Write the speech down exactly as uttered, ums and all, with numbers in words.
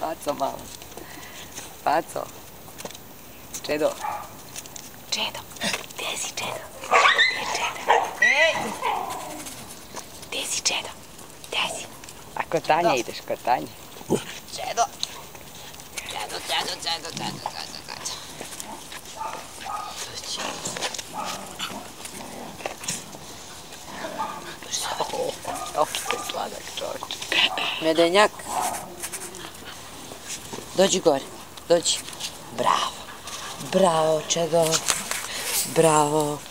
Paco malo. Paco. Čedo. Čedo. Gde si Čedo? Gde je Čedo? Ej! Gde si Čedo? Gde si? A kod Tanje ideš, kod Tanje. Čedo. Čedo, Čedo, Čedo, Čedo, Čedo, Čedo. Opet sladak čovječ. Medenjak. Dođi gore, dođi. Bravo. Bravo, Čedo. Bravo.